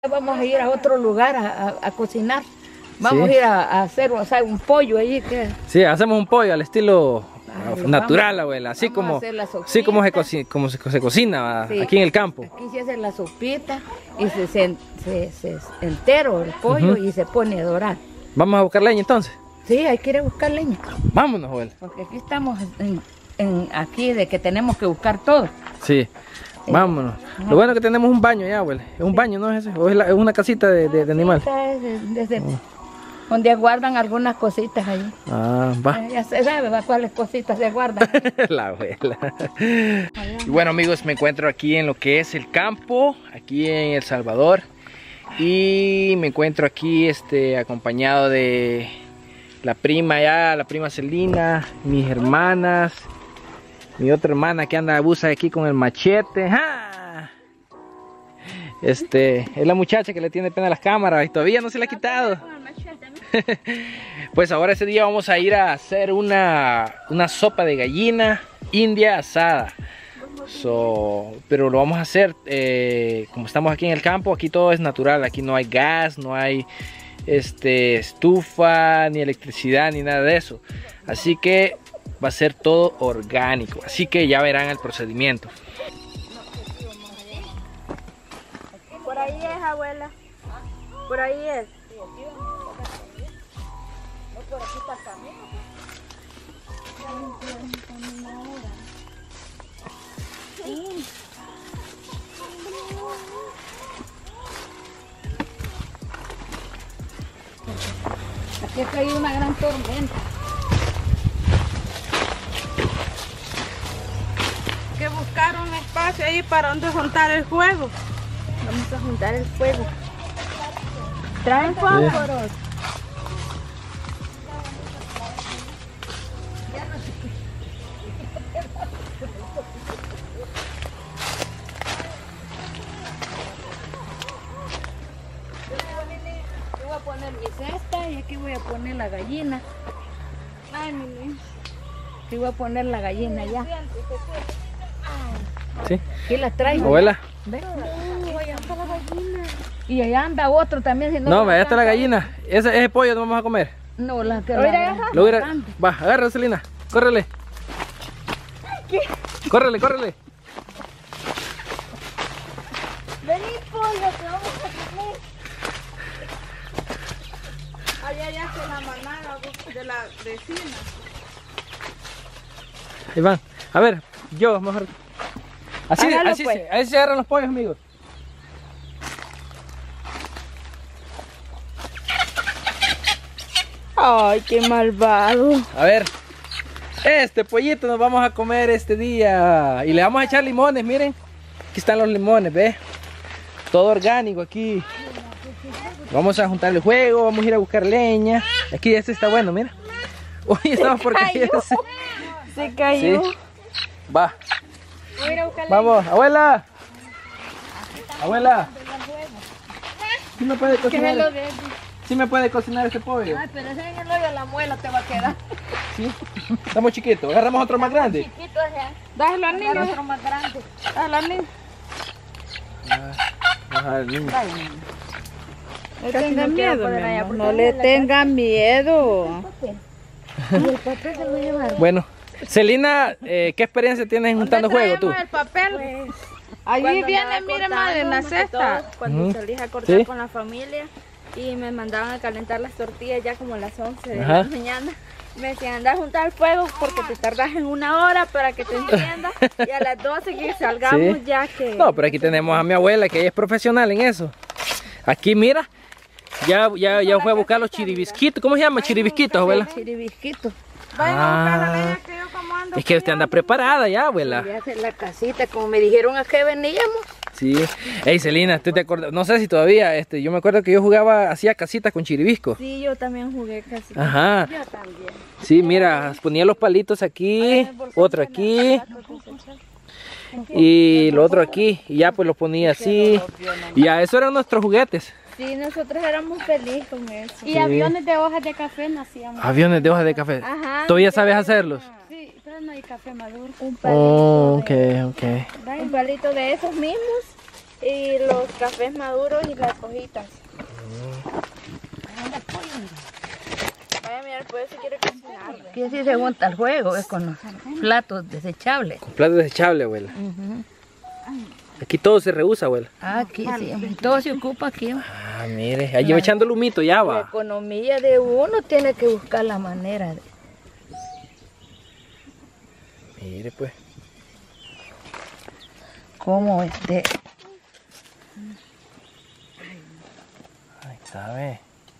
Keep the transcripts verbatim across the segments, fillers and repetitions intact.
Vamos a ir a otro lugar a, a, a cocinar. Vamos ¿Sí? a ir a, a hacer o sea, un pollo ahí. Que... Sí, hacemos un pollo al estilo Ay, natural, vamos, abuela. Así como, como, así como, se, cocina, como se, se cocina sí. Aquí en el campo. Aquí se hace la sopita y se, se, se, se entero el pollo uh-huh. y se pone a dorar. ¿Vamos a buscar leña entonces? Sí, hay que ir a buscar leña. Vámonos, abuela. Porque aquí estamos en, en, aquí de que tenemos que buscar todo. Sí. Vámonos. Lo bueno es que tenemos un baño ya, abuela. Es un sí. baño, ¿no es ese? ¿O es, la, es una casita de, de, de animales? Desde oh. donde guardan algunas cositas ahí. Ah, va. Eh, ya se sabe ¿va? Cuáles cositas se guardan. La abuela. Y bueno, amigos, me encuentro aquí en lo que es el campo, aquí en El Salvador. Y me encuentro aquí este, acompañado de la prima ya, la prima Celina, mis hermanas. Mi otra hermana que anda abusa aquí con el machete. ¡Ja! Este, es la muchacha que le tiene pena a las cámaras y todavía no se le ha quitado. Pues ahora ese día vamos a ir a hacer una, una sopa de gallina india asada. So, pero lo vamos a hacer eh, como estamos aquí en el campo, aquí todo es natural, aquí no hay gas, no hay este, estufa, ni electricidad, ni nada de eso. Así que va a ser todo orgánico, así que ya verán el procedimiento. Por ahí es, abuela. Por ahí es. No, por aquí está el camino. Sí. Aquí ha caído una gran tormenta. Que buscar un espacio ahí para donde juntar el fuego. Vamos a juntar el fuego. ¿Traen fósforos? Yo voy a poner mi cesta y aquí voy a poner la gallina. Ay, mi niña. Aquí voy a poner la gallina ya. Sí. Aquí la traigo. Abuela. ¿Ve? No, allá está la gallina. Y allá anda otro también. Si no, no, allá está la gallina. Ese, ese pollo no vamos a comer. No, la que lo la, la, lo voy a... Va, agarra, Celina. Córrele. ¿Qué? Córrele, córrele. Vení, pollo, que vamos a comer. Allá ya se la manada de la vecina. Ahí van. A ver, yo mejor. Así, así, pues. se, así se agarran los pollos, amigos. Ay, qué malvado. A ver, este pollito nos vamos a comer este día. Y le vamos a echar limones, miren. Aquí están los limones, ¿ves? Todo orgánico aquí. Vamos a juntar el fuego, vamos a ir a buscar leña. Aquí este está bueno, mira. Uy, estamos por caerse. Se cayó. Sí. Va. Voy a ir a buscar Vamos, leña. Abuela. Abuela. ¿Sí me puede cocinar? ¿Sí me puede cocinar este pollo? Ay, pero ese en el hoyo de la muela te va a quedar. Sí. Estamos chiquitos. Agarramos otro más grande. Chiquito allá. Dáselo al niño. Otro más grande. Dáselo al niño. Ah, al niño. No tenga miedo, allá, no le tenga miedo. Y el papel se lo llevaron. Bueno, Celina, eh, ¿qué experiencia tienes juntando juego tú? El papel? Pues, allí viene, mire, madre, en la cesta. Cuando Ujú. salí a cortar ¿Sí? con la familia y me mandaban a calentar las tortillas ya como a las once de Ajá. la mañana. Me decían, anda a juntar el fuego porque te tardas en una hora para que te encienda y a las doce que salgamos Sí. ya que... No, pero aquí tenemos a mi abuela que ella es profesional en eso. Aquí, mira, ya, ya, ya fue a buscar los chiribisquitos. ¿Cómo se llama? Chiribisquitos, abuela. Chiribisquito. Vayan a buscar la Ah, leña que yo como ando. es que usted anda preparada ya, abuela. Voy a hacer la casita, como me dijeron a que veníamos. Sí. Ey, Celina, ¿tú te acuerdas? No sé si todavía, este, yo me acuerdo que yo jugaba, hacía casitas con chiribisco. Sí, yo también jugué casi. Ajá. Yo también. Sí, mira, ponía los palitos aquí, otro aquí y lo otro aquí. Y ya pues lo ponía así. Y ya, eso eran nuestros juguetes. Sí, nosotros éramos felices con eso. Y Sí. aviones de hojas de café nacíamos. Aviones de hojas de café. Ajá. ¿Todavía sabes hacerlos? Sí, pero no hay café maduro. Un palito, Oh, ok, de, ok. un palito de esos mismos Y los cafés maduros y las hojitas. Vaya, mira, el pollo se quiere cocinar. Aquí así se monta el juego, es con los platos desechables. Con plato desechable, abuela. Ujú. Aquí todo se rehúsa, abuela. Aquí sí, todo se ocupa aquí. Ah, mire, ahí va echando el humito, ya La va. economía de uno tiene que buscar la manera de... Mire, pues. cómo este... Ahí está, ve.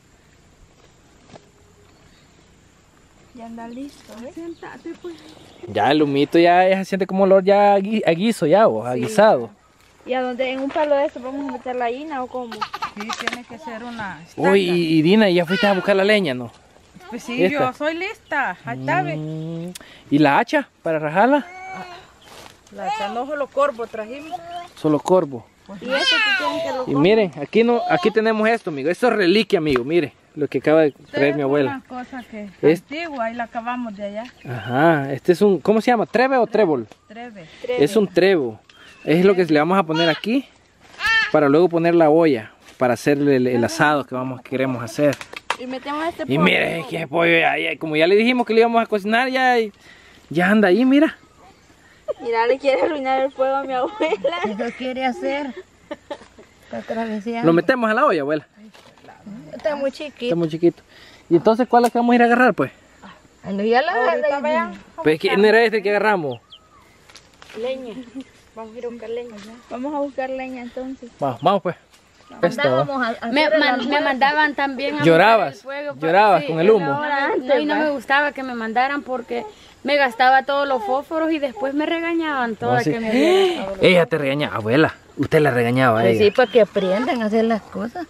Ya anda listo, ¿ves? Siéntate, pues. Ya el humito ya, ya se siente como olor ya a gui- a guiso, ya, o a Sí. guisado. ¿Y a dónde? ¿En un palo de eso vamos a meter la harina o cómo? Sí, tiene que ser una Uy, y, y Dina, ¿ya fuiste a buscar la leña, no? Pues sí, ¿Esta? yo soy lista. Ahí está, ve. Mm, ¿y la hacha para rajarla? La echamos los corvos, trajimos. Solo corvo. ¿Y eso tú tienes que lo Y miren, aquí no, aquí tenemos esto, amigo. Esto es reliquia, amigo. Mire, lo que acaba de traer mi abuela. Una cosa que Es- antigua y la acabamos de allá. Ajá, este es un, ¿cómo se llama? ¿Trebe o trébol? Treve. Es un trevo. Es lo que le vamos a poner aquí para luego poner la olla para hacer el, el asado que vamos queremos hacer. Y metemos este Y pollo. mire, que pollo, ya- ya- como ya le dijimos que le íbamos a cocinar, ya, ya anda ahí, mira. Mira, le quiere arruinar el fuego a mi abuela. Eso quiere hacer. Está traveseando. Lo metemos a la olla, abuela. Está muy chiquito. Está muy chiquito. ¿Y entonces cuál es que vamos a ir a agarrar, pues? Bueno, ya la Ahorita vean. Pues ¿quién era este que agarramos? Leña. Vamos a ir a buscar leña. Vamos a buscar leña entonces. Vamos, vamos pues. Esto. Mandábamos a- a Me, hacer el man- me almuerzo. mandaban también a Llorabas, buscar el fuego, pa- llorabas sí, con el en la humo. hora antes, no, y no me gustaba que me mandaran porque me gastaba todos los fósforos y después me regañaban todas No, sí. que me había gastado. Ella te regañaba, abuela. Usted la regañaba a Pues sí, ella. para que aprendan a hacer las cosas.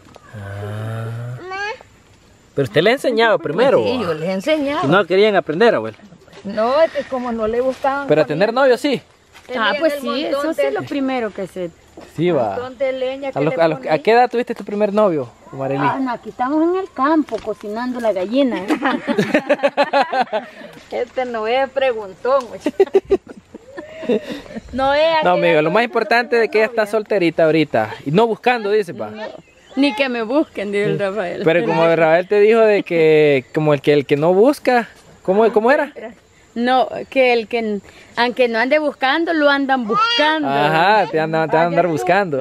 Pero usted le enseñaba primero. Sí, yo ¿va? les enseñaba. Y no querían aprender, abuela. No, es que como no le gustaban. Pero a tener novio sí. Ah, tenían pues el sí, montón eso sí de- es lo primero que se... Sí, va. montón de leña que ¿A, lo- le a lo- ponía. ¿A qué edad tuviste tu primer novio, Marely? Ah, no, aquí estamos en el campo cocinando la gallina. ¿eh? Este no es preguntón. No es No, amigo, lo más importante es que ella está solterita ahorita. Y no buscando, dice, pa. Ni que me busquen, dijo el Rafael. Pero como Rafael te dijo de que como el que el que no busca, ¿cómo, cómo era? No, que el que, aunque no ande buscando, lo andan buscando. Ajá, te andan, te van a andar buscando.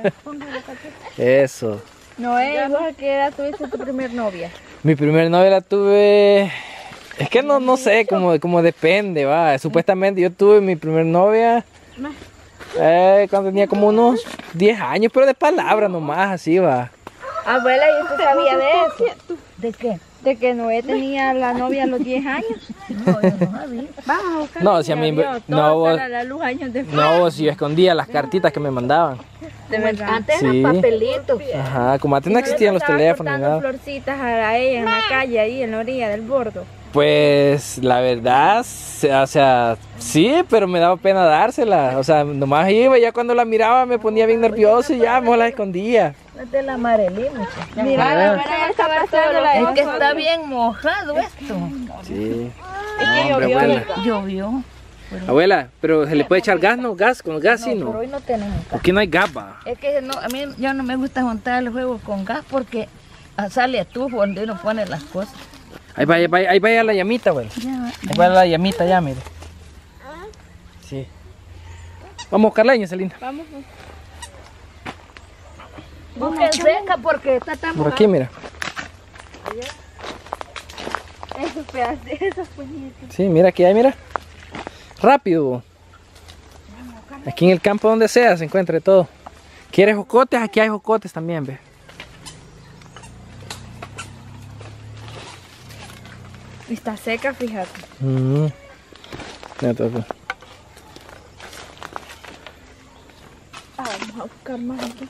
Eso. No es. ¿Vos a qué edad tuviste tu primer novia? Mi primer novia la tuve... Es que no, no sé, como, como depende, va. Supuestamente yo tuve mi primer novia eh, cuando tenía como unos diez años, pero de palabra nomás, así va. Abuela, ¿y usted sabía de eso? ¿De qué? De que Noé tenía la novia a los diez años. No, yo no sabía. Vamos a buscar. No, si a mí... Todo No, vos- sale a la luz años después. no, si yo escondía las cartitas que me mandaban. De verdad. Antes Sí. eran papelitos. Ajá, como antes no existían los teléfonos ni Estaba nada. florcitas a ella en la calle, ahí en la orilla del bordo. Pues la verdad, se- o sea, sí, pero me daba pena dársela. O sea, nomás iba y ya cuando la miraba me ponía bien nervioso y ya mejor la escondía. No es de la Marely, muchacha. Mira, Ah. la abuela ya está pasando la Es que está bien mojado esto. Sí. Es que No, hombre, llovió. abuela. Llovió. Abuela, pero se le puede echar gas, ¿no? Gas, con gas sí, No, pero ¿no? hoy no tenemos gas. Aquí no hay gas, va. Es que no, a mí yo no me gusta juntar el juego con gas porque ah, sale a tufo donde uno pone las cosas. Ahí va, ahí va, ahí va la llamita, abuela. Ya, Ahí va la llamita ya, mire. Sí. Vamos a buscar leña, Celina. Vamos. busquen seca porque está tan Por aquí, mira. Esos pedazos, esos puñitos. Sí, mira aquí hay, mira. Rápido. Aquí en el campo donde sea se encuentra de todo. ¿Quieres jocotes? Aquí hay jocotes también, ve. Está seca, fíjate. Mm. Ya está, pues. Ah, vamos a buscar más aquí.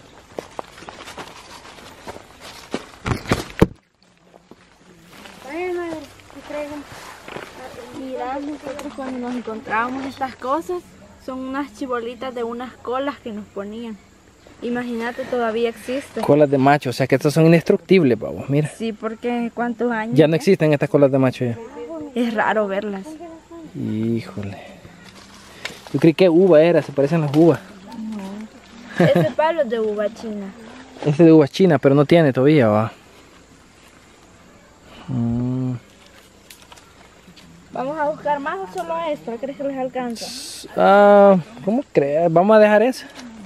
Mira, nosotros cuando nos encontrábamos estas cosas, son unas chibolitas de unas colas que nos ponían. Imagínate, todavía existen. Colas de macho, o sea que estos son indestructibles, vamos, mira. Sí, porque ¿cuántos años? Ya no existen estas colas de macho ya. Es raro verlas. Híjole. Yo creí que uva era, se parecen las uvas. Ese palo es de uva china. Este de uva china, pero no tiene todavía, va. Mm. ¿Vamos a buscar más o solo esto? ¿Crees que les alcanza? Ah, ¿cómo crees? Vamos a dejar eso.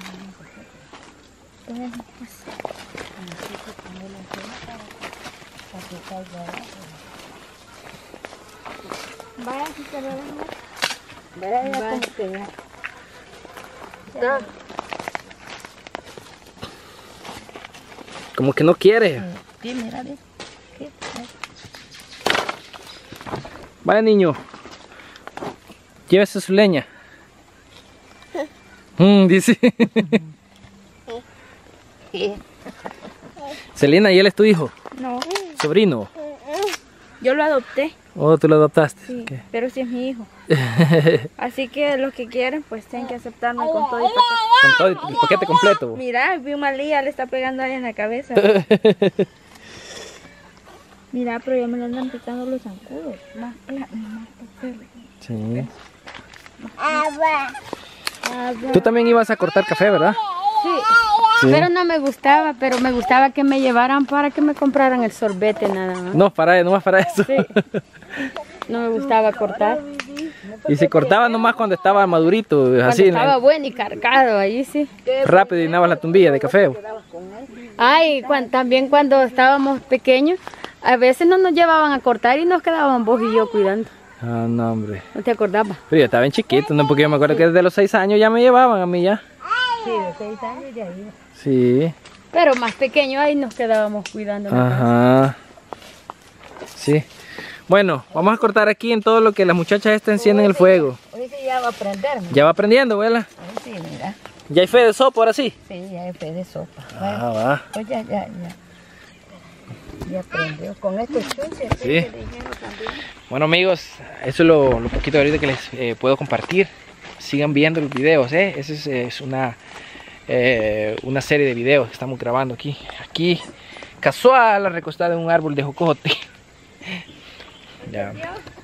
Vaya, si se lo dejan. Vaya, ya como que ya. Está. Como que no quiere. Sí, mira, ve. Sí, Vaya, niño. Llévese su leña. Mm, dice. sí. Celina, ¿y él es tu hijo? No, ¿Sobrino? yo lo adopté, ¿O tú lo adoptaste? sí, Ok. pero sí es mi hijo. Así que los que quieren, pues tienen que aceptarme con todo y paquete. Con todo el el paquete completo. Mira, vi una Lía, le está pegando ahí en la cabeza. Mira, pero ya me le andan picando los zancudos. Más, más, más, Sí. Tú también ibas a cortar café, ¿verdad? Sí. Sí. Pero no me gustaba, pero me gustaba que me llevaran para que me compraran el sorbete nada más. No, para, nomás para eso. Sí. No me gustaba cortar. Y se cortaba nomás cuando estaba madurito, Cuando así, estaba bueno y cargado, ahí sí. rápido y llenabas la tumbilla de café. Ay, cuan- también cuando estábamos pequeños, a veces no nos llevaban a cortar y nos quedaban vos y yo cuidando. Ah, no, hombre. ¿No te acordabas? Pero yo estaba bien chiquito, ¿no? Porque yo me acuerdo que desde los seis años ya me llevaban a mí ya. Sí, de seis años ya iba. Sí. Pero más pequeño ahí nos quedábamos cuidando. en la casa. Ajá. Sí. Bueno, vamos a cortar aquí en todo lo que las muchachas estas encienden el fuego. Hoy sí ya va a aprender, ¿no? Ya va aprendiendo, abuela. Hoy sí, mira. Ya hay fe de sopa ahora sí. Sí, ya es fe de sopa. Ah, va. Pues ya, ya, ya. Ya aprendió. Con estos chunches Sí. que le dijeron también. Bueno, amigos, eso es lo, lo poquito ahorita que les eh, puedo compartir. Sigan viendo los videos, ¿eh? Esa es, es una, eh, una serie de videos que estamos grabando aquí. Aquí, casual, recostada en un árbol de jocote. Ya.